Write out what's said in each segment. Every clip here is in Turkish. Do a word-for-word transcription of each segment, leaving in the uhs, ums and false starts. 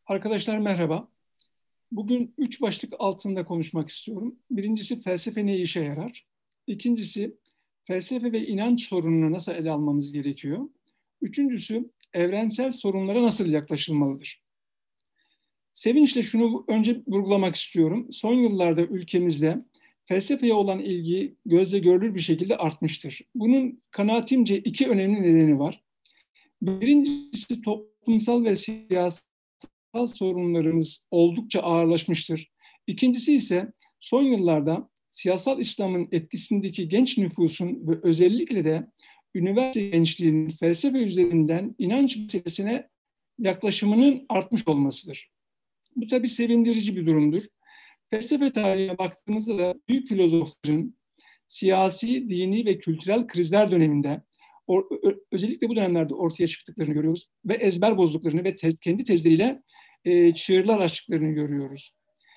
Arkadaşlar merhaba. Bugün üç başlık altında konuşmak istiyorum. Birincisi felsefe ne işe yarar? İkincisi felsefe ve inanç sorununu nasıl ele almamız gerekiyor? Üçüncüsü evrensel sorunlara nasıl yaklaşılmalıdır? Sevinçle şunu önce vurgulamak istiyorum. Son yıllarda ülkemizde felsefeye olan ilgi gözle görülür bir şekilde artmıştır. Bunun kanaatimce iki önemli nedeni var. Birincisi toplumsal ve siyasi sorunlarımız oldukça ağırlaşmıştır. İkincisi ise son yıllarda siyasal İslam'ın etkisindeki genç nüfusun ve özellikle de üniversite gençliğinin felsefe üzerinden inanç meselesine yaklaşımının artmış olmasıdır. Bu tabii sevindirici bir durumdur. Felsefe tarihine baktığımızda da büyük filozofların siyasi, dini ve kültürel krizler döneminde özellikle bu dönemlerde ortaya çıktıklarını görüyoruz ve ezber bozduklarını ve te kendi tezleriyle e, çığırlar açtıklarını görüyoruz.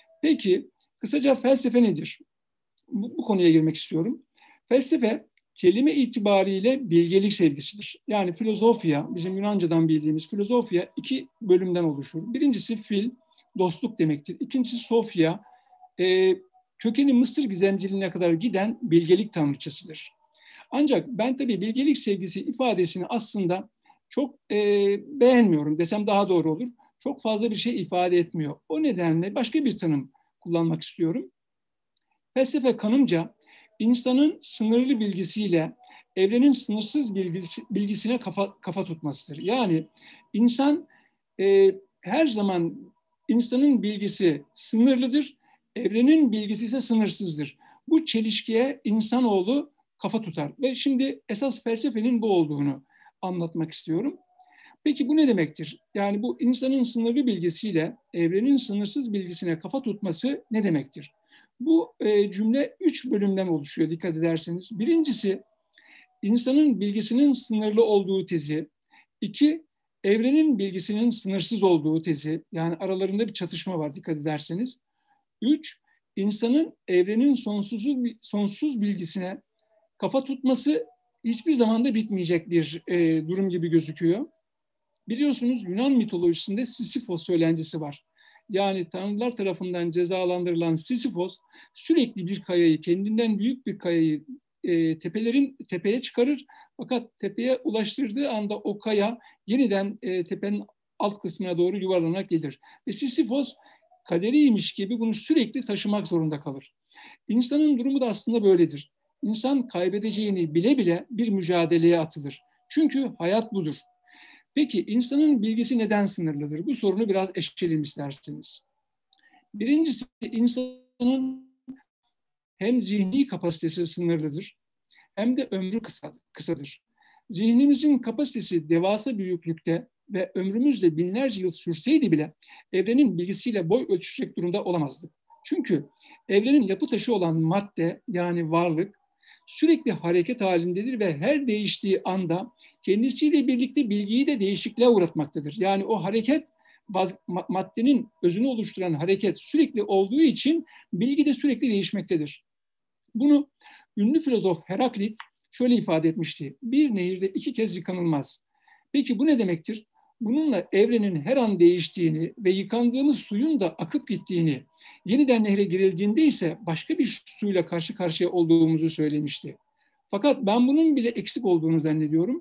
Peki kısaca felsefe nedir? Bu, bu konuya girmek istiyorum. Felsefe kelime itibariyle bilgelik sevgisidir. Yani filozofya, bizim Yunanca'dan bildiğimiz filozofya iki bölümden oluşur. Birincisi fil, dostluk demektir. İkincisi sofya, e, kökeni Mısır gizemciliğine kadar giden bilgelik tanrıçasıdır. Ancak ben tabii bilgelik sevgisi ifadesini aslında çok e, beğenmiyorum desem daha doğru olur. Çok fazla bir şey ifade etmiyor. O nedenle başka bir tanım kullanmak istiyorum. Felsefe kanımca insanın sınırlı bilgisiyle evrenin sınırsız bilgisi, bilgisine kafa, kafa tutmasıdır. Yani insan e, her zaman insanın bilgisi sınırlıdır, evrenin bilgisi ise sınırsızdır. Bu çelişkiye insanoğlu kafa tutar. Ve şimdi esas felsefenin bu olduğunu anlatmak istiyorum. Peki bu ne demektir? Yani bu insanın sınırlı bilgisiyle evrenin sınırsız bilgisine kafa tutması ne demektir? Bu e, cümle üç bölümden oluşuyor dikkat ederseniz. Birincisi insanın bilgisinin sınırlı olduğu tezi. İki, evrenin bilgisinin sınırsız olduğu tezi. Yani aralarında bir çatışma var dikkat ederseniz. Üç, insanın evrenin sonsuz, sonsuz bilgisine kafa tutması hiçbir zaman da bitmeyecek bir e, durum gibi gözüküyor. Biliyorsunuz Yunan mitolojisinde Sisyphos söylencesi var. Yani tanrılar tarafından cezalandırılan Sisyphos sürekli bir kayayı, kendinden büyük bir kayayı e, tepelerin tepeye çıkarır. Fakat tepeye ulaştırdığı anda o kaya yeniden e, tepenin alt kısmına doğru yuvarlanarak gelir. Ve Sisyphos kaderiymiş gibi bunu sürekli taşımak zorunda kalır. İnsanın durumu da aslında böyledir. İnsan kaybedeceğini bile bile bir mücadeleye atılır. Çünkü hayat budur. Peki insanın bilgisi neden sınırlıdır? Bu sorunu biraz eşeleyelim isterseniz. Birincisi insanın hem zihni kapasitesi sınırlıdır hem de ömrü kısa, kısadır. Zihnimizin kapasitesi devasa büyüklükte ve ömrümüz de binlerce yıl sürseydi bile evrenin bilgisiyle boy ölçüşecek durumda olamazdık. Çünkü evrenin yapı taşı olan madde yani varlık sürekli hareket halindedir ve her değiştiği anda kendisiyle birlikte bilgiyi de değişikliğe uğratmaktadır. Yani o hareket maddenin özünü oluşturan hareket sürekli olduğu için bilgi de sürekli değişmektedir. Bunu ünlü filozof Heraklit şöyle ifade etmişti. Bir nehirde iki kez yıkanılmaz. Peki bu ne demektir? Bununla evrenin her an değiştiğini ve yıkandığımız suyun da akıp gittiğini, yeniden nehre girildiğinde ise başka bir suyla karşı karşıya olduğumuzu söylemişti. Fakat ben bunun bile eksik olduğunu zannediyorum.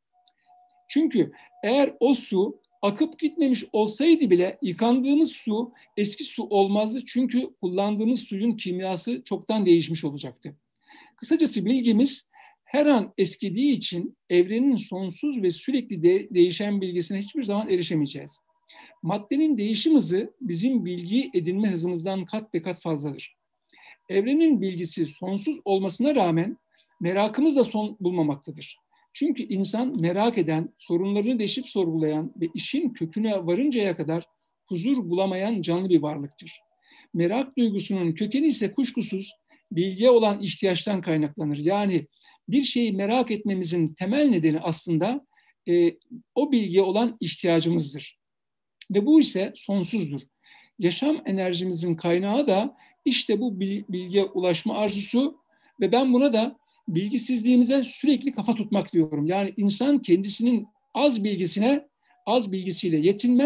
Çünkü eğer o su akıp gitmemiş olsaydı bile yıkandığımız su eski su olmazdı. Çünkü kullandığımız suyun kimyası çoktan değişmiş olacaktı. Kısacası bilgimiz her an eskidiği için evrenin sonsuz ve sürekli de değişen bilgisine hiçbir zaman erişemeyeceğiz. Maddenin değişim hızı bizim bilgi edinme hızımızdan kat be kat fazladır. Evrenin bilgisi sonsuz olmasına rağmen merakımız da son bulmamaktadır. Çünkü insan merak eden, sorunlarını deşip sorgulayan ve işin köküne varıncaya kadar huzur bulamayan canlı bir varlıktır. Merak duygusunun kökeni ise kuşkusuz bilgiye olan ihtiyaçtan kaynaklanır. Yani bir şeyi merak etmemizin temel nedeni aslında e, o bilgiye olan ihtiyacımızdır. Ve bu ise sonsuzdur. Yaşam enerjimizin kaynağı da işte bu bilgiye ulaşma arzusu ve ben buna da bilgisizliğimize sürekli kafa tutmak diyorum. Yani insan kendisinin az bilgisine, az bilgisiyle yetinmez,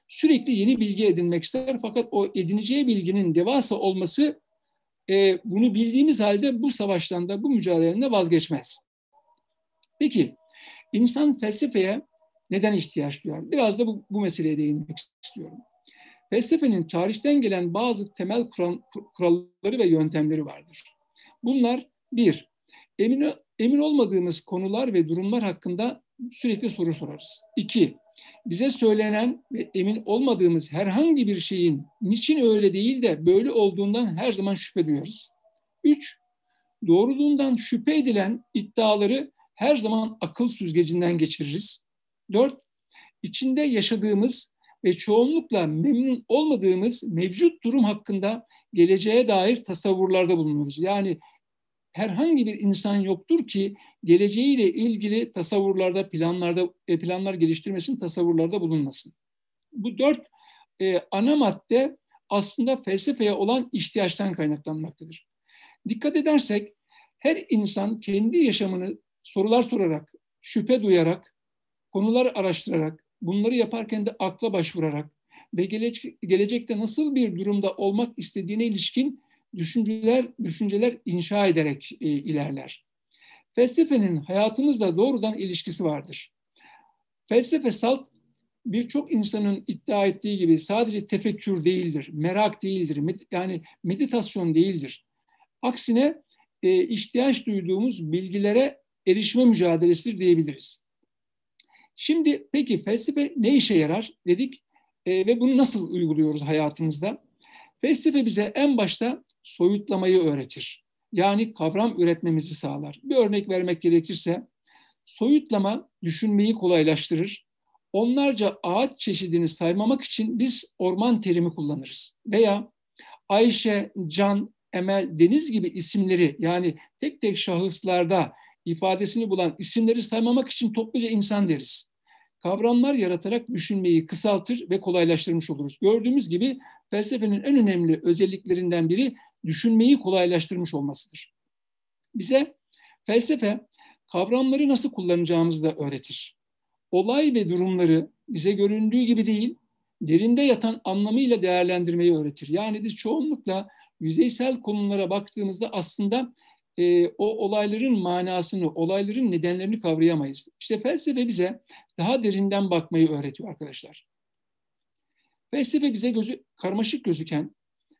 Sürekli yeni bilgi edinmek ister fakat o edineceği bilginin devasa olması e, bunu bildiğimiz halde bu savaştan da bu mücadeleden de vazgeçmez. Peki insan felsefeye neden ihtiyaç duyar? Biraz da bu, bu meseleye değinmek istiyorum. Felsefenin tarihten gelen bazı temel kural, kuralları ve yöntemleri vardır. Bunlar bir, emin, emin olmadığımız konular ve durumlar hakkında sürekli soru sorarız. İki, bize söylenen ve emin olmadığımız herhangi bir şeyin niçin öyle değil de böyle olduğundan her zaman şüphe duyarız. Üç, doğruluğundan şüphe edilen iddiaları her zaman akıl süzgecinden geçiririz. Dört, içinde yaşadığımız ve çoğunlukla memnun olmadığımız mevcut durum hakkında geleceğe dair tasavvurlarda bulunuruz. Yani herhangi bir insan yoktur ki geleceğiyle ilgili tasavvurlarda, planlarda, planlar geliştirmesin, tasavvurlarda bulunmasın. Bu dört e, ana madde aslında felsefeye olan ihtiyaçtan kaynaklanmaktadır. Dikkat edersek her insan kendi yaşamını sorular sorarak, şüphe duyarak, konuları araştırarak, bunları yaparken de akla başvurarak ve gelecek, gelecekte nasıl bir durumda olmak istediğine ilişkin düşünceler, düşünceler inşa ederek e, ilerler. Felsefenin hayatımızla doğrudan ilişkisi vardır. Felsefe salt birçok insanın iddia ettiği gibi sadece tefekkür değildir, merak değildir, med yani meditasyon değildir. Aksine e, ihtiyaç duyduğumuz bilgilere erişme mücadelesidir diyebiliriz. Şimdi peki felsefe ne işe yarar dedik e, ve bunu nasıl uyguluyoruz hayatımızda? Felsefe bize en başta soyutlamayı öğretir. Yani kavram üretmemizi sağlar. Bir örnek vermek gerekirse, soyutlama düşünmeyi kolaylaştırır. Onlarca ağaç çeşidini saymamak için biz orman terimi kullanırız. Veya Ayşe, Can, Emel, Deniz gibi isimleri yani tek tek şahıslarda ifadesini bulan isimleri saymamak için topluca insan deriz. Kavramlar yaratarak düşünmeyi kısaltır ve kolaylaştırmış oluruz. Gördüğümüz gibi felsefenin en önemli özelliklerinden biri düşünmeyi kolaylaştırmış olmasıdır. Bize felsefe kavramları nasıl kullanacağımızı da öğretir. Olay ve durumları bize göründüğü gibi değil, derinde yatan anlamıyla değerlendirmeyi öğretir. Yani biz çoğunlukla yüzeysel konulara baktığımızda aslında e, o olayların manasını, olayların nedenlerini kavrayamayız. İşte felsefe bize daha derinden bakmayı öğretiyor arkadaşlar. Felsefe bize gözü, karmaşık gözüken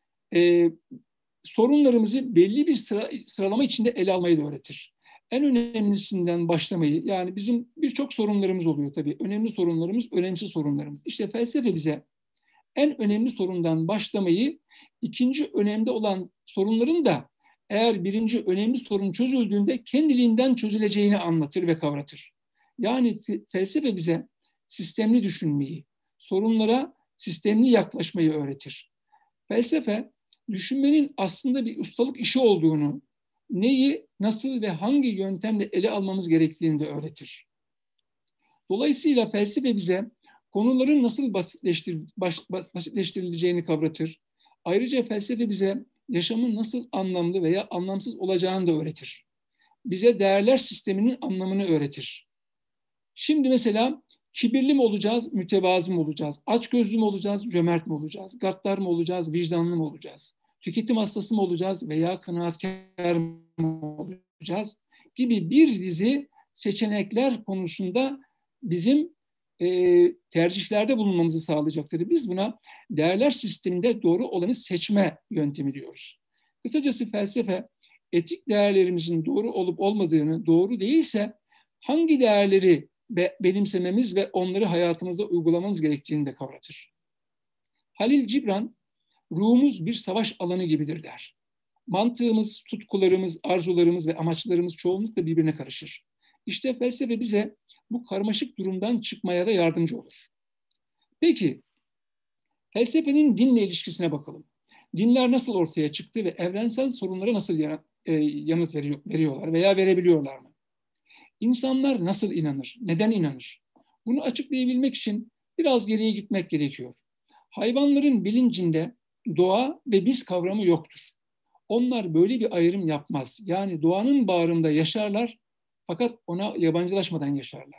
e, sorunlarımızı belli bir sıra, sıralama içinde ele almayı da öğretir. En önemlisinden başlamayı, yani bizim birçok sorunlarımız oluyor tabii. Önemli sorunlarımız, önemsiz sorunlarımız. İşte felsefe bize en önemli sorundan başlamayı, ikinci önemde olan sorunların da eğer birinci önemli sorun çözüldüğünde kendiliğinden çözüleceğini anlatır ve kavratır. Yani felsefe bize sistemli düşünmeyi, sorunlara sistemli yaklaşmayı öğretir. Felsefe, düşünmenin aslında bir ustalık işi olduğunu, neyi, nasıl ve hangi yöntemle ele almamız gerektiğini de öğretir. Dolayısıyla felsefe bize konuların nasıl basitleştir, baş, basitleştirileceğini kavratır. Ayrıca felsefe bize yaşamın nasıl anlamlı veya anlamsız olacağını da öğretir. Bize değerler sisteminin anlamını öğretir. Şimdi mesela kibirli mi olacağız, mütevazı mı olacağız? Açgözlü mü olacağız, cömert mi olacağız? Gaddar mı olacağız, vicdanlı mı olacağız? Tüketim hastası mı olacağız veya kanaatkar mı olacağız? Gibi bir dizi seçenekler konusunda bizim e, tercihlerde bulunmamızı sağlayacaktır. Biz buna değerler sisteminde doğru olanı seçme yöntemi diyoruz. Kısacası felsefe, etik değerlerimizin doğru olup olmadığını, doğru değilse hangi değerleri benimsememiz ve onları hayatımızda uygulamamız gerektiğini de kavratır. Halil Cibran, ruhumuz bir savaş alanı gibidir der. Mantığımız, tutkularımız, arzularımız ve amaçlarımız çoğunlukla birbirine karışır. İşte felsefe bize bu karmaşık durumdan çıkmaya da yardımcı olur. Peki, felsefenin dinle ilişkisine bakalım. Dinler nasıl ortaya çıktı ve evrensel sorunlara nasıl yanıt veriyorlar veya verebiliyorlar mı? İnsanlar nasıl inanır? Neden inanır? Bunu açıklayabilmek için biraz geriye gitmek gerekiyor. Hayvanların bilincinde doğa ve biz kavramı yoktur. Onlar böyle bir ayrım yapmaz. Yani doğanın bağrında yaşarlar fakat ona yabancılaşmadan yaşarlar.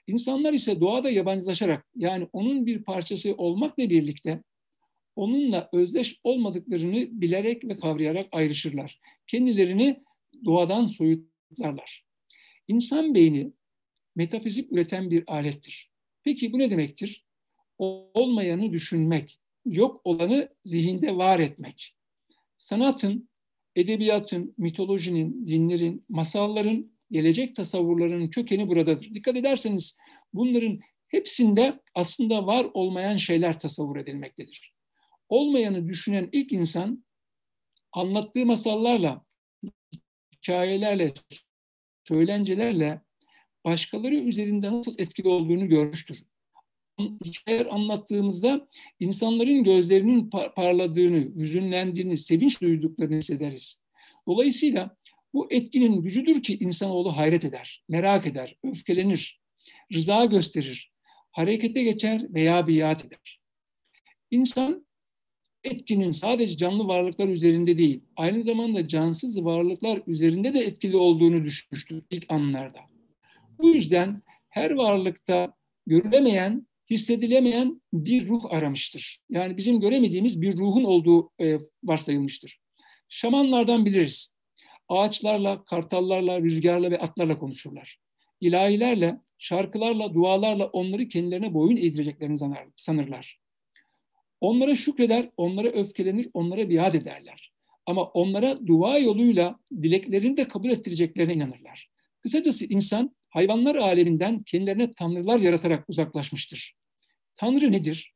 İnsanlar ise doğada yabancılaşarak, yani onun bir parçası olmakla birlikte onunla özdeş olmadıklarını bilerek ve kavrayarak ayrışırlar. Kendilerini doğadan soyutlarlar. İnsan beyni metafizik üreten bir alettir. Peki bu ne demektir? Olmayanı düşünmek, yok olanı zihinde var etmek. Sanatın, edebiyatın, mitolojinin, dinlerin, masalların, gelecek tasavvurlarının kökeni buradadır. Dikkat ederseniz bunların hepsinde aslında var olmayan şeyler tasavvur edilmektedir. Olmayanı düşünen ilk insan anlattığı masallarla, hikayelerle, söylencelerle başkaları üzerinde nasıl etkili olduğunu görmüştür. Hikayeler anlattığımızda insanların gözlerinin parladığını, hüzünlendiğini, sevinç duyduklarını hissederiz. Dolayısıyla bu etkinin gücüdür ki insanoğlu hayret eder, merak eder, öfkelenir, rıza gösterir, harekete geçer veya biat eder. İnsan etkinin sadece canlı varlıklar üzerinde değil, aynı zamanda cansız varlıklar üzerinde de etkili olduğunu düşünmüştür ilk anlarda. Bu yüzden her varlıkta görülemeyen, hissedilemeyen bir ruh aramıştır. Yani bizim göremediğimiz bir ruhun olduğu e, varsayılmıştır. Şamanlardan biliriz. Ağaçlarla, kartallarla, rüzgarla ve atlarla konuşurlar. İlahilerle, şarkılarla, dualarla onları kendilerine boyun eğdireceklerini sanırlar. Onlara şükreder, onlara öfkelenir, onlara biat ederler. Ama onlara dua yoluyla dileklerini de kabul ettireceklerine inanırlar. Kısacası insan hayvanlar aleminden kendilerine tanrılar yaratarak uzaklaşmıştır. Tanrı nedir?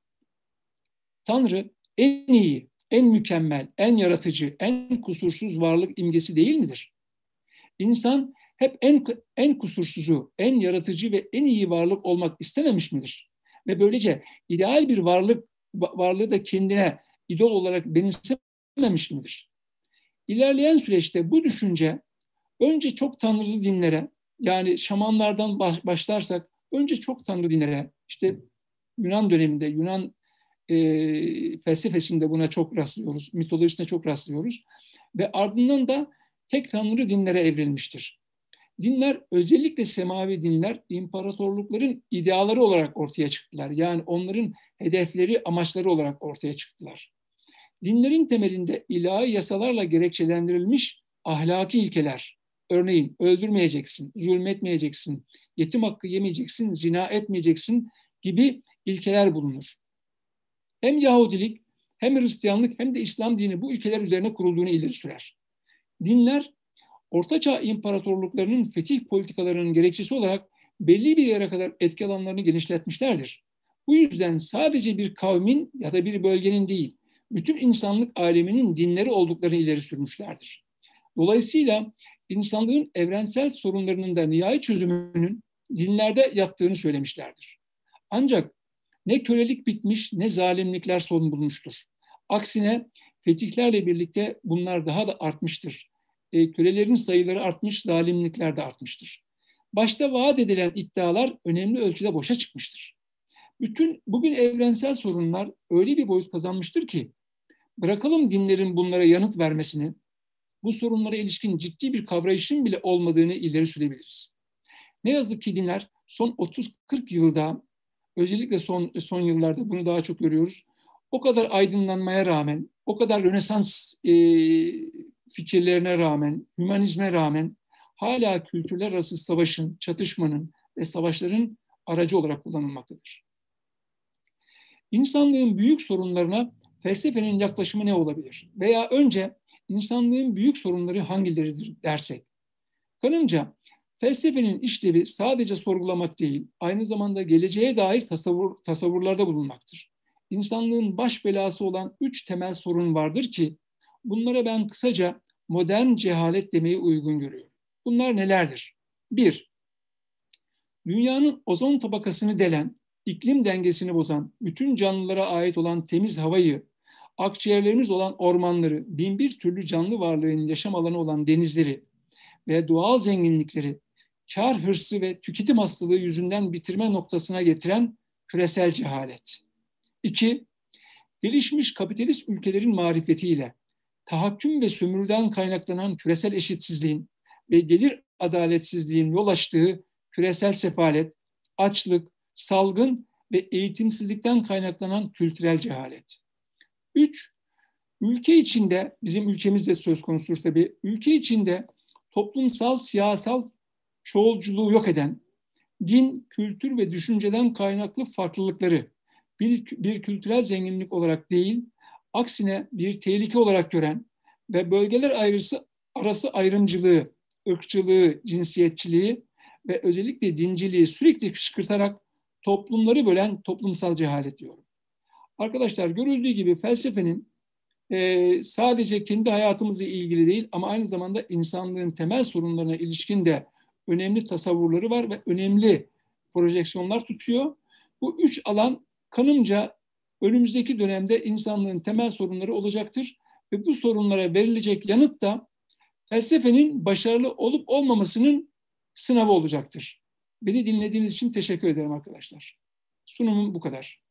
Tanrı en iyi, en mükemmel, en yaratıcı, en kusursuz varlık imgesi değil midir? İnsan hep en, en kusursuzu, en yaratıcı ve en iyi varlık olmak istememiş midir? Ve böylece ideal bir varlık varlığı da kendine idol olarak benimsememiş midir? İlerleyen süreçte bu düşünce önce çok tanrılı dinlere, yani şamanlardan başlarsak önce çok tanrı dinlere, işte Yunan döneminde, Yunan e, felsefesinde buna çok rastlıyoruz, mitolojisine çok rastlıyoruz ve ardından da tek tanrı dinlere evrilmiştir. Dinler, özellikle semavi dinler, imparatorlukların ideaları olarak ortaya çıktılar. Yani onların hedefleri, amaçları olarak ortaya çıktılar. Dinlerin temelinde ilahi yasalarla gerekçelendirilmiş ahlaki ilkeler, örneğin öldürmeyeceksin, zulmetmeyeceksin, yetim hakkı yemeyeceksin, zina etmeyeceksin gibi ilkeler bulunur. Hem Yahudilik, hem Hristiyanlık, hem de İslam dini bu ilkeler üzerine kurulduğunu ileri sürer. Dinler, Ortaçağ imparatorluklarının fetih politikalarının gerekçesi olarak belli bir yere kadar etki alanlarını genişletmişlerdir. Bu yüzden sadece bir kavmin ya da bir bölgenin değil, bütün insanlık aleminin dinleri olduklarını ileri sürmüşlerdir. Dolayısıyla insanlığın evrensel sorunlarının da nihai çözümünün dinlerde yattığını söylemişlerdir. Ancak ne kölelik bitmiş ne zalimlikler son bulmuştur. Aksine fetihlerle birlikte bunlar daha da artmıştır. E, kölelerin sayıları artmış, zalimlikler de artmıştır. Başta vaat edilen iddialar önemli ölçüde boşa çıkmıştır. Bütün bugün evrensel sorunlar öyle bir boyut kazanmıştır ki bırakalım dinlerin bunlara yanıt vermesini, bu sorunlara ilişkin ciddi bir kavrayışın bile olmadığını ileri sürebiliriz. Ne yazık ki dinler son otuz kırk yılda, özellikle son, son yıllarda bunu daha çok görüyoruz. O kadar aydınlanmaya rağmen, o kadar Rönesans e, fikirlerine rağmen, hümanizme rağmen hala kültürler arası savaşın, çatışmanın ve savaşların aracı olarak kullanılmaktadır. İnsanlığın büyük sorunlarına felsefenin yaklaşımı ne olabilir? Veya önce insanlığın büyük sorunları hangileridir dersek. Kanımca felsefenin işlevi sadece sorgulamak değil, aynı zamanda geleceğe dair tasavvur, tasavvurlarda bulunmaktır. İnsanlığın baş belası olan üç temel sorun vardır ki, bunlara ben kısaca modern cehalet demeyi uygun görüyorum. Bunlar nelerdir? Bir, dünyanın ozon tabakasını delen, iklim dengesini bozan, bütün canlılara ait olan temiz havayı, akciğerlerimiz olan ormanları, bin bir türlü canlı varlığın yaşam alanı olan denizleri ve doğal zenginlikleri kar hırsı ve tüketim hastalığı yüzünden bitirme noktasına getiren küresel cehalet. İki, gelişmiş kapitalist ülkelerin marifetiyle tahakküm ve sömürüden kaynaklanan küresel eşitsizliğin ve gelir adaletsizliğin yol açtığı küresel sefalet, açlık, salgın ve eğitimsizlikten kaynaklanan kültürel cehalet. Üç, ülke içinde, bizim ülkemizde söz konusu tabii, ülke içinde toplumsal, siyasal çoğulculuğu yok eden, din, kültür ve düşünceden kaynaklı farklılıkları bir, bir kültürel zenginlik olarak değil, aksine bir tehlike olarak gören ve bölgeler ayrısı, arası ayrımcılığı, ırkçılığı, cinsiyetçiliği ve özellikle dinciliği sürekli kışkırtarak toplumları bölen toplumsal cehalet diyorum. Arkadaşlar, görüldüğü gibi felsefenin e, sadece kendi hayatımızla ilgili değil ama aynı zamanda insanlığın temel sorunlarına ilişkin de önemli tasavvurları var ve önemli projeksiyonlar tutuyor. Bu üç alan kanımca önümüzdeki dönemde insanlığın temel sorunları olacaktır ve bu sorunlara verilecek yanıt da felsefenin başarılı olup olmamasının sınavı olacaktır. Beni dinlediğiniz için teşekkür ederim arkadaşlar. Sunumum bu kadar.